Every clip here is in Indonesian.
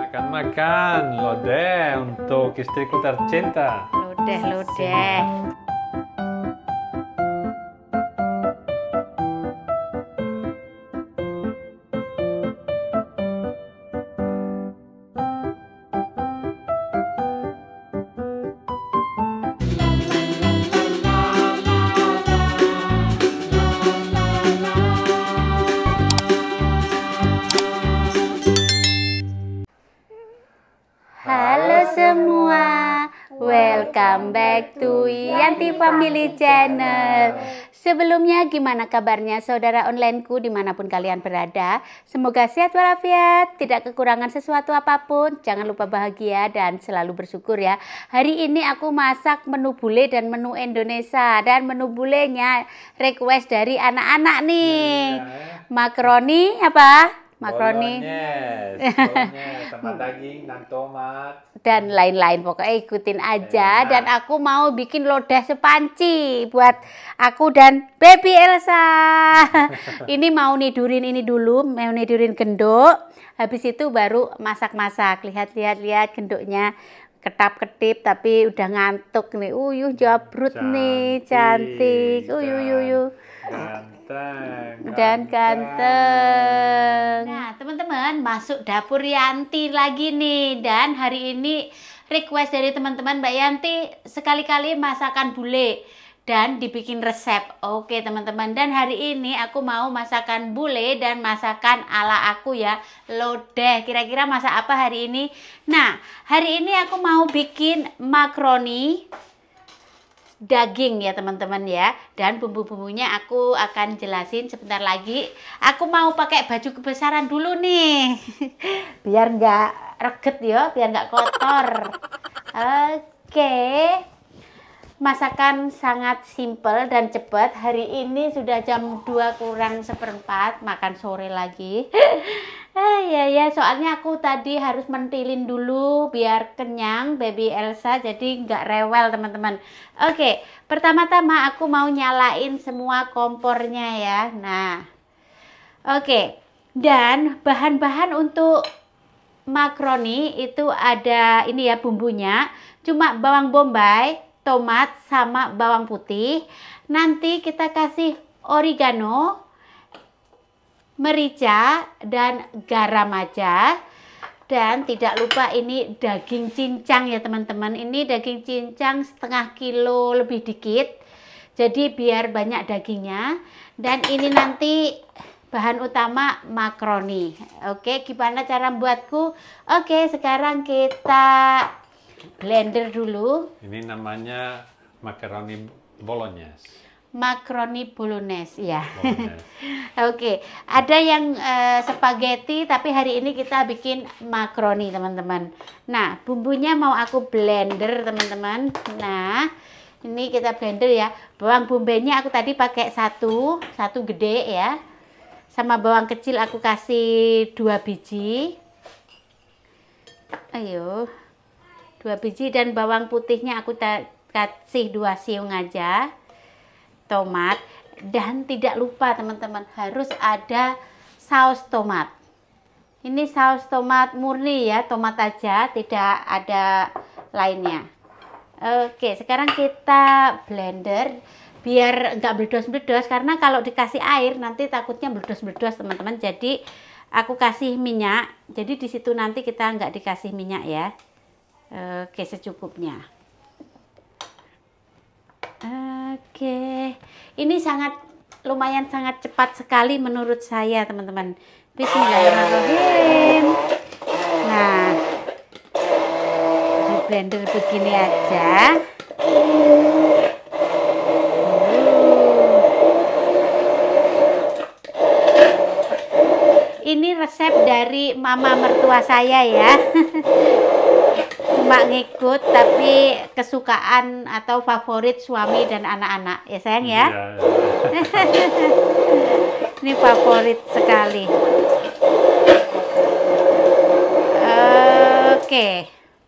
Makan lodeh untuk istriku tercinta. Lodeh, lodeh. Halo semua, welcome back to Yanti Family Channel. Sebelumnya gimana kabarnya saudara onlineku dimanapun kalian berada? Semoga sehat walafiat, tidak kekurangan sesuatu apapun. Jangan lupa bahagia dan selalu bersyukur ya. Hari ini aku masak menu bule dan menu Indonesia. Dan menu bulenya request dari anak-anak nih. Makaroni apa? Makaroni sama daging dan tomat dan lain-lain, pokoknya ikutin aja. Dan aku mau bikin lodeh sepanci buat aku dan baby Elsa. Ini mau nidurin ini dulu, mau nidurin genduk, habis itu baru masak-masak. Lihat genduknya ketap-ketip tapi udah ngantuk nih. Uyuh jabrut nih, cantik. Uyuh dan ganteng. Nah teman-teman, masuk dapur Yanti lagi nih. Dan hari ini request dari teman-teman, Mbak Yanti sekali-kali masakan bule dan dibikin resep. Oke teman-teman, dan hari ini aku mau masakan bule dan masakan ala aku ya, lodeh. Kira-kira masak apa hari ini? Nah hari ini aku mau bikin makaroni daging ya teman-teman ya. Dan bumbu-bumbunya aku akan jelasin sebentar lagi. Aku mau pakai baju kebesaran dulu nih biar nggak reget ya, biar nggak kotor. Oke, masakan sangat simple dan cepat. Hari ini sudah jam 2 kurang seperempat, makan sore lagi. Ya, soalnya aku tadi harus mentilin dulu biar kenyang baby Elsa, jadi nggak rewel teman-teman. Oke, pertama-tama aku mau nyalain semua kompornya ya. Nah, oke, dan bahan-bahan untuk makaroni itu ada ini ya bumbunya, cuma bawang bombay, tomat sama bawang putih. Nanti kita kasih oregano, merica dan garam aja. Dan tidak lupa ini daging cincang ya teman-teman. Ini daging cincang setengah kilo lebih dikit, jadi biar banyak dagingnya. Dan ini nanti bahan utama makaroni. Oke, gimana cara buatku? Oke, sekarang kita blender dulu. Ini namanya makaroni bolognese. Makaroni bolognese ya. Oke, ada yang spaghetti, tapi hari ini kita bikin makaroni teman-teman. Nah bumbunya mau aku blender teman-teman. Nah ini kita blender ya. Bawang bombaynya aku tadi pakai satu gede ya, sama bawang kecil aku kasih 2 biji. Ayo, 2 biji. Dan bawang putihnya aku kasih 2 siung aja. Tomat, dan tidak lupa teman-teman harus ada saus tomat. Ini saus tomat murni ya, tomat aja, tidak ada lainnya. Oke, sekarang kita blender biar nggak meledos-meledos, karena kalau dikasih air nanti takutnya meledos-meledos teman-teman. Jadi aku kasih minyak, jadi di situ nanti kita nggak dikasih minyak ya. Oke, secukupnya. Oke, ini lumayan sangat cepat sekali menurut saya teman-teman. Bismillahirrahmanirrahim. Nah, di blender begini aja. Ini resep dari mama mertua saya ya. Cuma ngikut, tapi kesukaan atau favorit suami dan anak-anak ya sayang ya. Ini favorit sekali. Oke,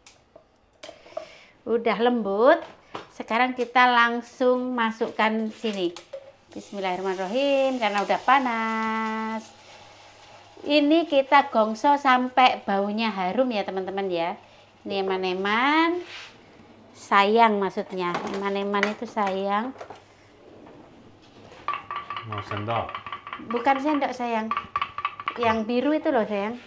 udah lembut. Sekarang kita langsung masukkan sini. Bismillahirrahmanirrahim, karena udah panas. Ini kita gongso sampai baunya harum ya teman-teman ya. Ini eman-eman. Sayang maksudnya. Eman-eman itu sayang. Mau sendok. Bukan sendok sayang. Yang biru itu loh sayang.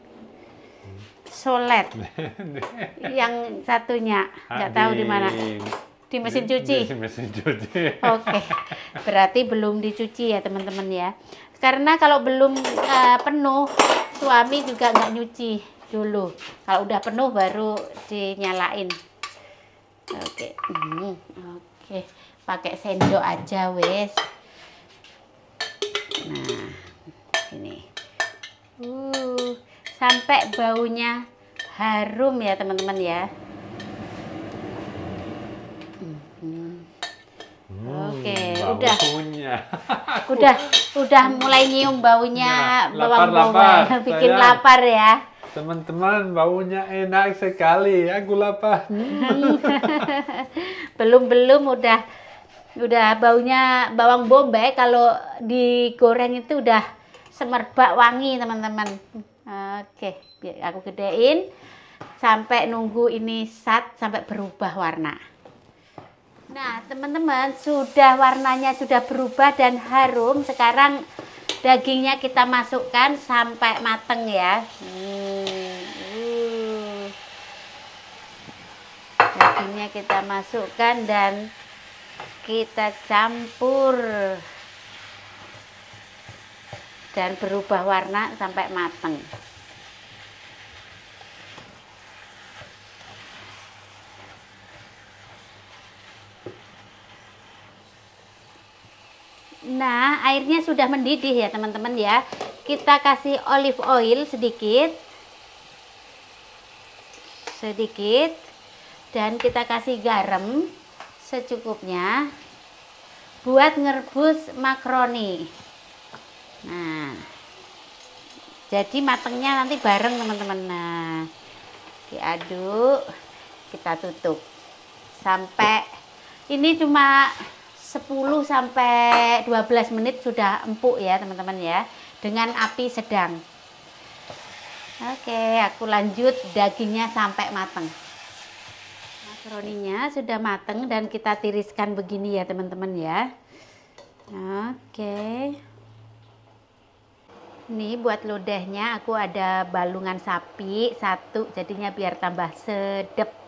Solet. Yang satunya nggak tahu di mana. Di mesin cuci. Di mesin cuci. Oke. Berarti belum dicuci ya teman-teman ya. Karena kalau belum penuh, suami juga nggak nyuci dulu. Kalau udah penuh baru dinyalain. Oke. Oke. Pakai sendok aja wes. Nah, ini. Sampai baunya harum ya teman-teman ya. Oke, udah mulai nyium baunya bawang bombay, bikin lapar ya. Teman-teman, baunya enak sekali. Aku lapar. Belum udah baunya bawang bombay. Kalau digoreng itu udah semerbak wangi teman-teman. Oke, biar aku gedein sampai nunggu ini sampai berubah warna. Nah teman-teman, warnanya sudah berubah dan harum. Sekarang dagingnya kita masukkan sampai mateng ya. Dagingnya kita masukkan dan kita campur dan berubah warna sampai mateng. Nah, airnya sudah mendidih ya teman-teman ya. Kita kasih olive oil sedikit. Dan kita kasih garam secukupnya buat ngerebus makaroni. Nah, jadi matengnya nanti bareng teman-teman. Nah, diaduk, kita tutup sampai ini cuma 10 sampai 12 menit sudah empuk ya teman-teman ya, dengan api sedang. Oke, aku lanjut dagingnya sampai matang. Makaroninya sudah matang dan kita tiriskan begini ya teman-teman ya. Oke. Ini buat lodehnya aku ada balungan sapi 1, jadinya biar tambah sedap.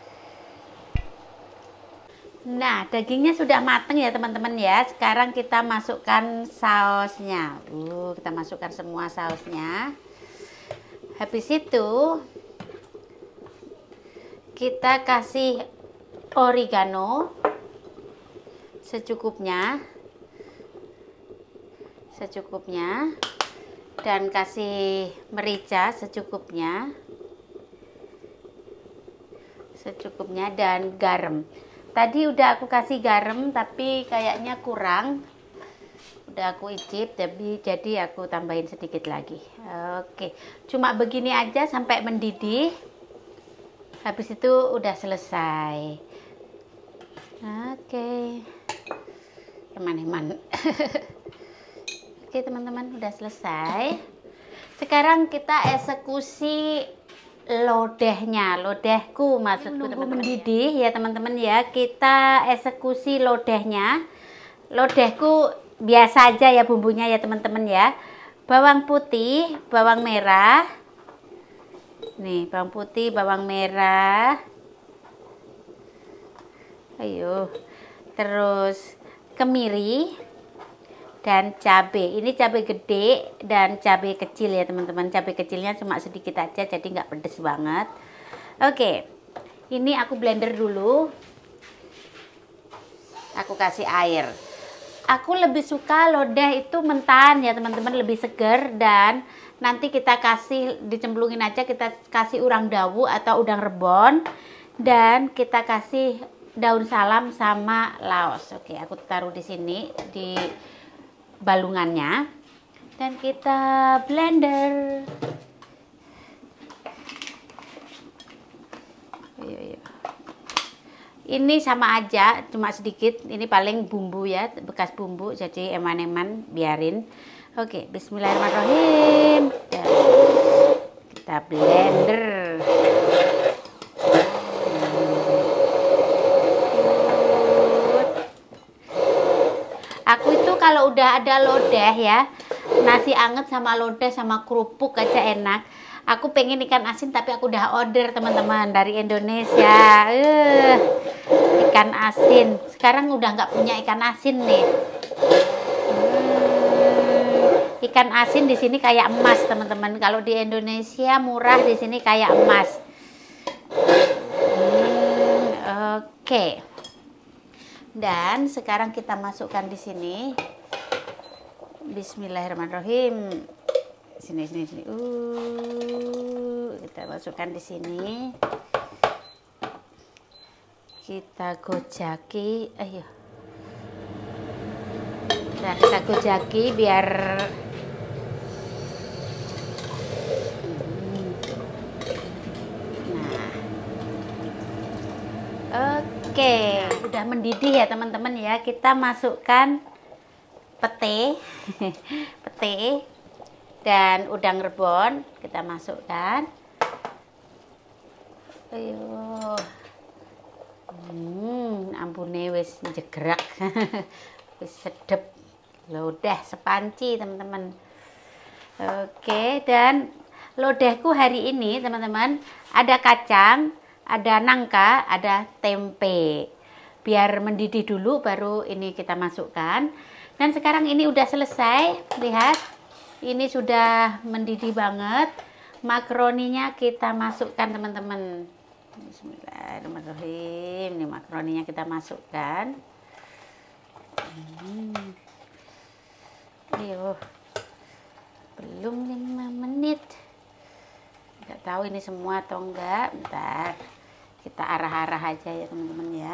Nah, dagingnya sudah matang ya teman-teman ya. Sekarang kita masukkan sausnya. Kita masukkan semua sausnya. Habis itu kita kasih oregano secukupnya. Dan kasih merica secukupnya. Dan garam. Tadi udah aku kasih garam tapi kayaknya kurang. Udah aku icip, jadi aku tambahin sedikit lagi. Oke, cuma begini aja sampai mendidih. Habis itu udah selesai. Oke. Eman-eman. Oke teman-teman, udah selesai. Sekarang kita eksekusi lodehnya, lodehku maksudku teman-teman. Mendidih ya teman-teman ya. Kita eksekusi lodehnya. Lodehku biasa aja ya bumbunya ya teman-teman ya. Bawang putih, bawang merah. Nih, bawang putih, bawang merah. Ayo. Terus kemiri dan cabai. Ini cabai gede dan cabai kecil ya teman-teman. Cabai kecilnya cuma sedikit aja, jadi nggak pedes banget. Oke, ini aku blender dulu. Aku kasih air. Aku lebih suka lodeh itu mentahan ya teman-teman, lebih segar. Dan nanti kita kasih, dicemplungin aja, kita kasih urang dawu atau udang rebon. Dan kita kasih daun salam sama laos. Oke, aku taruh di sini di balungannya dan kita blender. Ini sama aja, cuma sedikit. Ini paling bumbu ya, bekas bumbu, jadi eman-eman biarin. Oke, bismillahirrahmanirrahim. Dan kita blender. Aku itu kalau udah ada lodeh ya, nasi anget sama lodeh sama kerupuk aja enak. Aku pengen ikan asin tapi aku udah order teman-teman dari Indonesia. Ikan asin. Sekarang udah nggak punya ikan asin nih. Ikan asin di sini kayak emas teman-teman. Kalau di Indonesia murah, di sini kayak emas. Oke. Dan sekarang kita masukkan di sini. Bismillahirrahmanirrahim. Sini. Kita masukkan di sini. Kita gojaki. Ayo. Nah, kita gojaki biar Oke, udah mendidih ya teman-teman ya. Kita masukkan pete, pete dan udang rebon. Kita masukkan. Ayo, ampune wis jegrak, wis sedep. Lodeh sepanci teman-teman. Oke, dan lodehku hari ini teman-teman ada kacang, ada nangka, ada tempe. Biar mendidih dulu baru ini kita masukkan. Dan sekarang ini udah selesai. Lihat, ini sudah mendidih banget. Makaroninya kita masukkan teman-teman. Bismillahirrahmanirrahim. Ini makaroninya kita masukkan. Ayo, belum 5 menit. Nggak tahu ini semua atau enggak. Bentar, kita arah-arah aja ya teman-teman ya.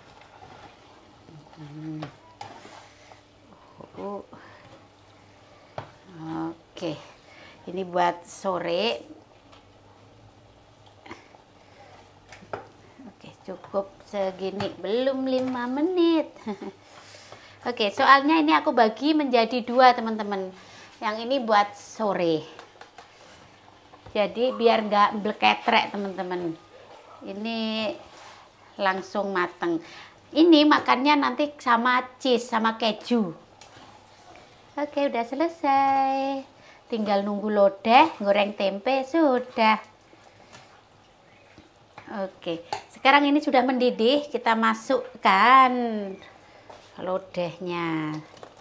Oke, ini buat sore. Oke, cukup segini, belum 5 menit. Oke, soalnya ini aku bagi menjadi 2 teman-teman. Yang ini buat sore. Jadi biar nggak bleketrek teman-teman. Ini langsung mateng. Ini makannya nanti sama cheese, sama keju. Oke, udah selesai. Tinggal nunggu lodeh, goreng tempe, sudah. Oke, sekarang ini sudah mendidih. Kita masukkan lodehnya.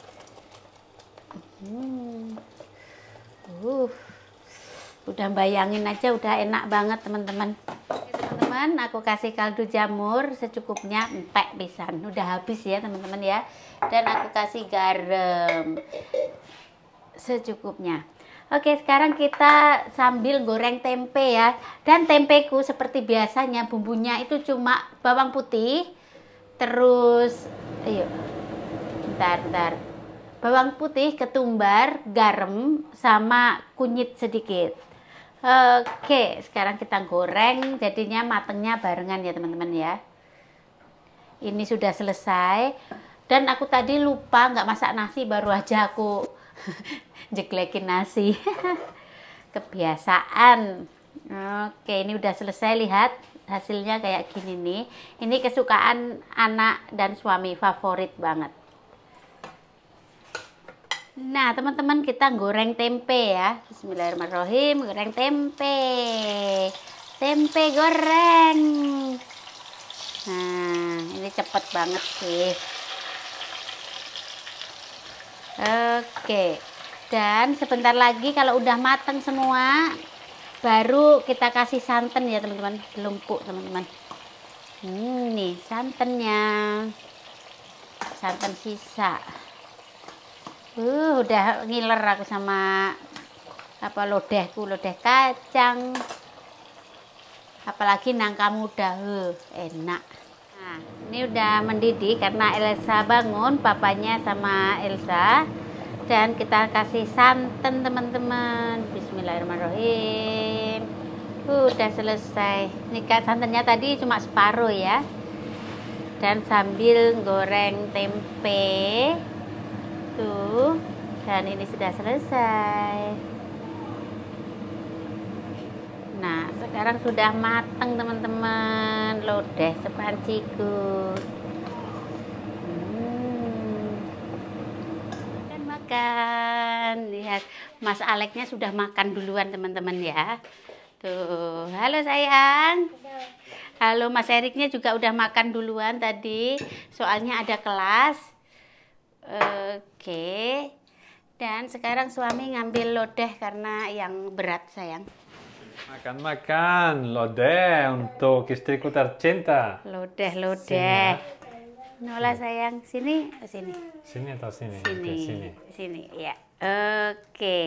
Udah bayangin aja udah enak banget teman-teman. Teman-teman, aku kasih kaldu jamur secukupnya, empek pisan. Udah habis ya teman-teman ya. Dan aku kasih garam secukupnya. Oke, sekarang kita sambil goreng tempe ya. Dan tempeku seperti biasanya bumbunya itu cuma bawang putih, terus ayo bentar. Bawang putih, ketumbar, garam, sama kunyit sedikit. Oke, sekarang kita goreng, jadinya matengnya barengan ya teman-teman ya. Ini sudah selesai. Dan aku tadi lupa nggak masak nasi, baru aja aku jeglekin nasi. Kebiasaan. Oke, ini udah selesai, lihat hasilnya kayak gini nih. Ini kesukaan anak dan suami, favorit banget. Nah teman-teman, kita goreng tempe ya. Bismillahirrahmanirrahim. Goreng tempe. Tempe goreng. Nah ini cepet banget sih. Oke. Dan sebentar lagi kalau udah mateng semua, baru kita kasih santan ya teman-teman. Lumpuk teman-teman. Nih santannya. Santan sisa. Udah ngiler aku sama apa lodehku, lodeh kacang, apalagi nangka muda, enak. Nah ini udah mendidih karena Elsa bangun, papanya sama Elsa. Dan kita kasih santan teman-teman. Bismillahirrahmanirrahim. Udah selesai. Nih santannya tadi cuma separuh ya. Dan sambil goreng tempe tuh Dan ini sudah selesai. Nah, sekarang sudah matang teman-teman lodeh sepanciku. Makan. Lihat, Mas Aleknya sudah makan duluan teman-teman ya. Tuh, halo sayang. Halo, Mas Eriknya juga udah makan duluan tadi. Soalnya ada kelas. Oke. Dan sekarang suami ngambil lodeh karena yang berat sayang. Makan lodeh untuk istriku tercinta. Lodeh. Sini, ya. Nola sayang, sini. Sini atau sini? Sini. Oke, Sini, ya. Oke.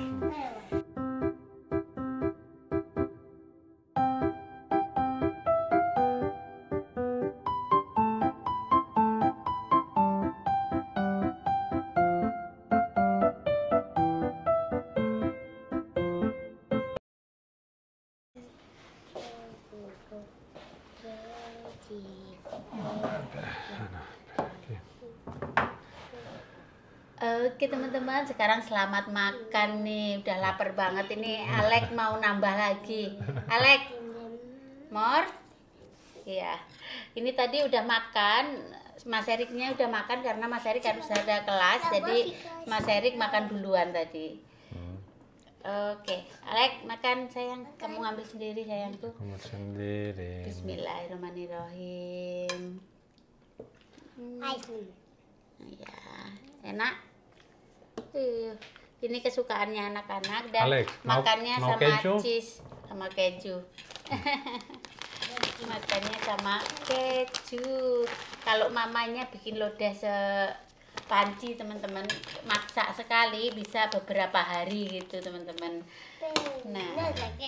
Oke teman-teman, sekarang selamat makan nih. Udah lapar banget ini. Alek mau nambah lagi. Alek, Mor? Iya. Ini tadi udah makan. Mas Eriknya udah makan karena Mas Erik harus ada kelas. Jadi Mas Erik makan duluan tadi. Oke, Alek makan sayang. Kamu ngambil sendiri sayangku. Kamu sendiri. Bismillahirrahmanirrahim. Ya, enak. Ini kesukaannya anak-anak dan Alex, makannya mau sama keju? cheese sama keju. Makannya sama keju. Kalau mamanya bikin lodeh sepanci teman-teman, masak sekali bisa beberapa hari gitu teman-teman. Nah,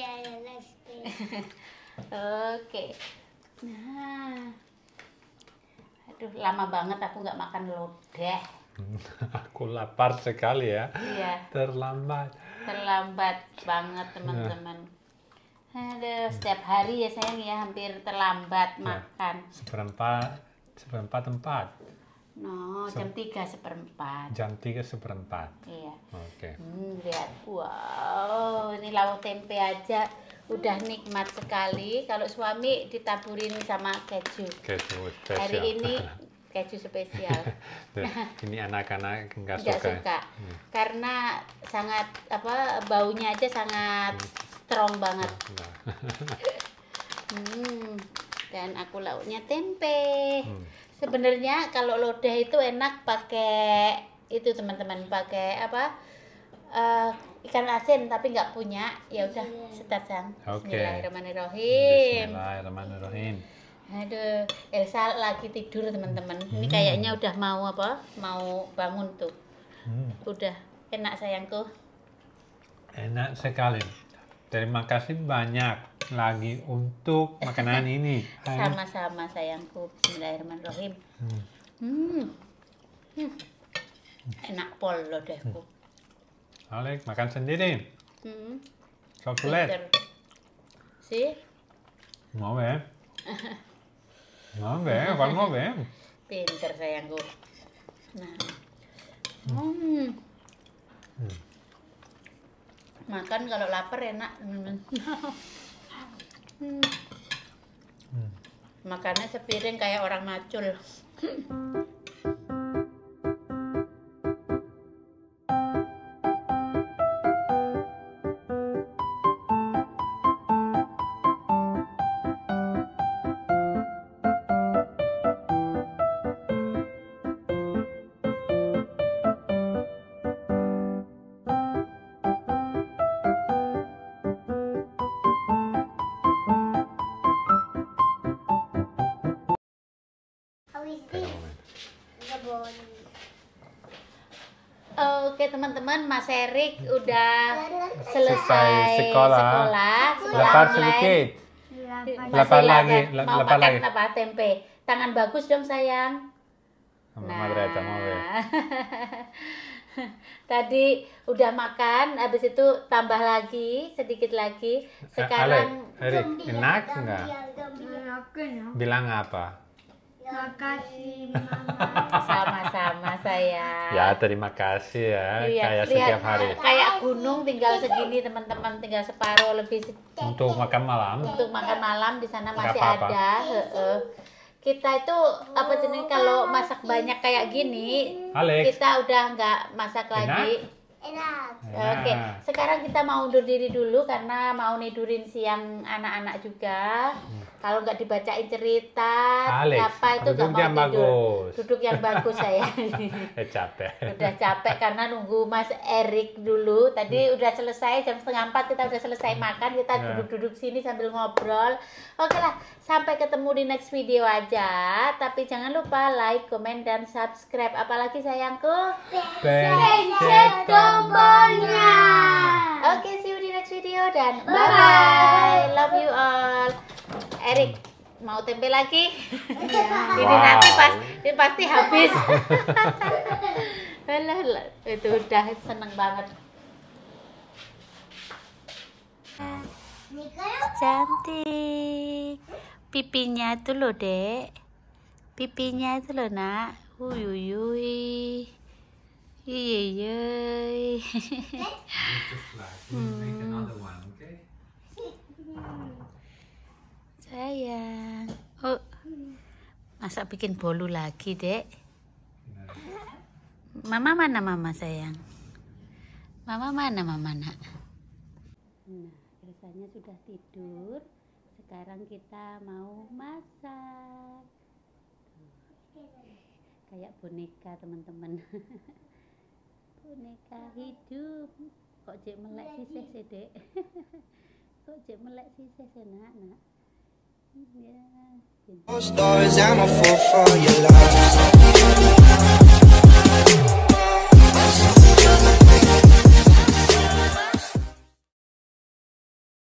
oke. Nah, aduh lama banget aku nggak makan lodeh. Aku lapar sekali ya. Iya. Terlambat Banget teman-teman. Aduh, setiap hari ya sayang ya hampir terlambat makan. Seperempat 4. No, jam 3:15. Jam 3:15. Iya. Oke. Lihat. Wow, ini lauk tempe aja udah nikmat sekali. Kalau suami ditaburin sama keju. Keju spesial. Hari ini keju spesial. Ini anak-anak nggak Nggak suka. suka. Karena sangat baunya aja sangat strong banget. Dan aku lauknya tempe. Sebenarnya kalau lodeh itu enak pakai itu teman-teman, pakai ikan asin tapi nggak punya. Ya udah, start sang. Oke. Bismillahirrahmanirrahim. Bismillahirrahmanirrahim. Aduh, Elsa lagi tidur teman-teman. Ini kayaknya udah mau mau bangun tuh. Udah enak sayangku. Enak sekali. Terima kasih banyak lagi untuk makanan ini. Sama-sama sayangku. Bismillahirrahmanirrahim. Enak pol lodehku. Alek makan sendiri. Coklat. Pinter. Sih? Mau ya? Mau ya? Pinter sayangku. Nah. Makan kalau lapar enak. Makannya sepiring kayak orang macul. Oke teman-teman, Mas Erik udah selesai sekolah. Lapar sedikit. Lapar lagi. Mau Lapar makan lagi. apa tempe? Tangan bagus dong sayang. Madre, mau ya? Tadi udah makan, habis itu tambah lagi, sedikit lagi. Sekarang Erik, enak nggak? Bilang apa? Makasih Mama. Sama-sama sayang. Ya, terima kasih ya. Iya, Kayak lihat, setiap hari. kayak gunung tinggal segini teman-teman, tinggal separuh lebih Untuk makan malam. untuk makan malam di sana Nggak masih apa-apa. ada. Kita itu apa jenis kalau masak banyak kayak gini, Alex. kita udah nggak masak Enak? lagi. Enak. Oke, sekarang kita mau undur diri dulu karena mau nidurin siang anak-anak juga. Kalau nggak dibacain cerita, Alex, apa itu nggak duduk mau yang tidur. bagus. Duduk yang bagus saya. Capek. Udah capek karena nunggu Mas Erik dulu. Tadi udah selesai jam 3:30 kita udah selesai makan. Kita Ya. duduk-duduk sini sambil ngobrol. Oke lah, sampai ketemu di next video aja. Tapi jangan lupa like, comment, dan subscribe. Apalagi sayangku, Pencet tombolnya. Oke, see you di next video dan bye-bye. Love you all. Erik, mau tempe lagi? Ini Wow. nanti ini pasti habis. Alah, itu udah seneng banget. Cantik. Pipinya itu loh, Dek. Pipinya itu loh, Nak. Uyuyuy. Iyeyey. Sayang. Oh. Masa bikin bolu lagi, Dek? Mama mana Mama sayang? Mama mana Mama nak? Nah, Elsanya sudah tidur. Sekarang kita mau masak. Kayak boneka teman-teman. Boneka hidup. Kok cek melek sisih sih, Dek? Kok cek melek sisih sih, nak? Ya. Stories, I'm a fool for your love.